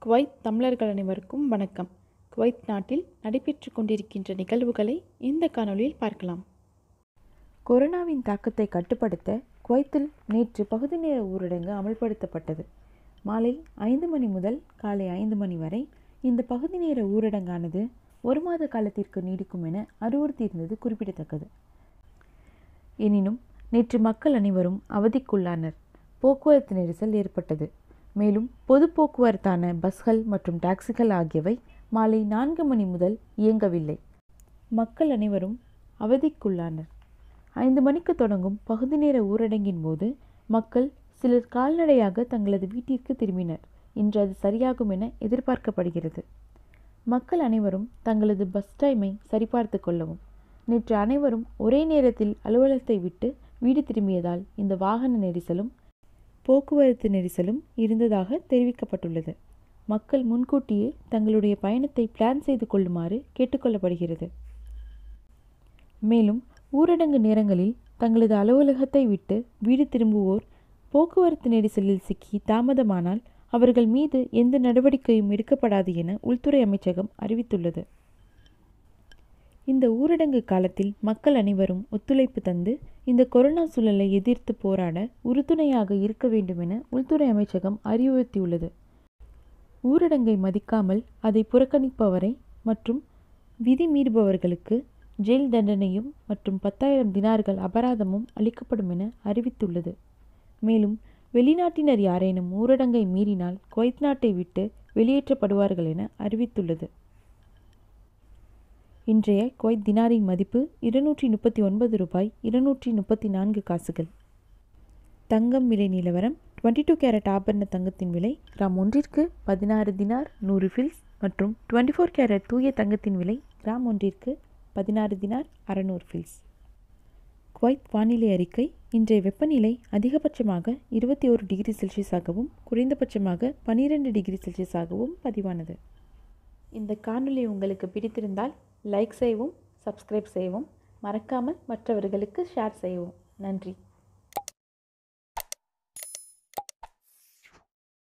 Kuwait தமிழர்கள் அனைவருக்கும் வணக்கம். குவைத் நாட்டில் நடைபெற்று கொண்டிருக்கின்ற நிகழ்வுகளை இந்த காணொளியில் பார்க்கலாம். கொரோனாவின் தாக்கத்தை கட்டுப்படுத்த குவைத்தில் நேற்று பகுதி நேர ஊரடங்கு அமல்படுத்தப்பட்டது. மாலை 5 மணி முதல் காலை 5 மணி வரை இந்த பகுதி நேர ஊரடங்கானது 1 மாத காலத்திற்கு நீடிக்கும் என அறிவுறுத்தியிருந்தது குறிப்பிடத்தக்கது. எனினும் நேற்று மக்கள் அனைவரும் அவதிக்குள்ளானர். போக்குவரத்து நெரிசல் ஏற்பட்டது. மேலும் பொது போக்குவரத்தான பஸ்கள் மற்றும் டாக்ஸிகள் ஆகியவை மாலை 4 மணி முதல் இயங்கவில்லை. மக்கள் அனைவரும் அவதிக்குள்ளானர். 5 மணிக்கு தொடங்கும் பகுதி நேர ஊரடங்கின் போது மக்கள் சிலர் கால்நடையாக தங்களது வீட்டிற்கு திரும்பினர். இன்று அது சரியாகும் என எதிர்பார்க்கப்படுகிறது. மக்கள் அனைவரும் தங்களது பஸ் டைமை சரிபார்த்து கொள்ளவும். நேற்று அனைவரும் ஒரே நேரத்தில் அலுவலகத்தை விட்டு வீடு திரும்பியதால் இந்த வாகன நெரிசலும் போக்குவரத்து நெரிசலும் இருந்ததாக தெரிவிக்கப்பட்டுள்ளது. மக்கள் முன்கூட்டியே தங்களுடைய பயணத்தை பிளான் செய்து கொள்ளுமாறு கேட்டுக்கொள்ளப்படுகிறது. மேலும் ஊரடங்கு நேரங்களில் தங்களது அலுவலகத்தை விட்டு வீடு திரும்புவோர் போக்குவரத்து நெரிசலில் சிக்கி தாமதமானால் அவர்கள் மீது எந்த நடவடிக்கையும் எடுக்கப்படாது என உள்துறை அமைச்சகம் அறிவித்துள்ளது. இந்த ஊரடங்கு காலத்தில் மக்கள் அனைவரும் ஒத்துழைப்பு தந்து இந்த கொரோனா சூழலை எதிர்த்து போராட உறுதுணையாக இருக்க வேண்டும் என உள்துறை அமைச்சகம் அறிவுறுத்தியுள்ளது. ஊரடங்கை மதிக்காமல் அதை புறக்கணிப்பவரை மற்றும் விதி மீறுபவர்களுக்கு ஜெயில் தண்டனையும் மற்றும் 10,000 தினார்கள் அபராதமும் அளிக்கப்படும் என அறிவித்துள்ளது. மேலும் வெளிநாட்டினர் யாரேனும் ஊரடங்கை மீறினால் குவைத் நாட்டை விட்டு வெளியேற்றப்படுவார்கள் என அறிவித்துள்ளது. இன்றைய குவைத் தினாரின் மதிப்பு 239 ரூபாய் 234 காசுகள். தங்கம் விலை நிலவரம். 22 கேரட் ஆபரண தங்கத்தின் விலை கிராம் ஒன்றிற்கு 16 தினார் 100 ஃபில்ஸ் மற்றும் 24 கேரட் தூய தங்கத்தின் விலை கிராம் ஒன்றிற்கு 16 தினார் 600 ஃபில்ஸ். குவைத் வானிலை அறிக்கை. இன்றைய வெப்பநிலை அதிகபட்சமாக 21 டிகிரி செல்சியஸாகவும் குறைந்தபட்சமாக 12 டிகிரி செல்சியஸாகவும் பதிவானது. இந்த காணொளி உங்களுக்கு பிடித்திருந்தால் லைக் செய்யவும், சப்ஸ்கிரைப் செய்யவும், மறக்காமல் மற்றவர்களுக்கு ஷேர் செய்யவும். நன்றி.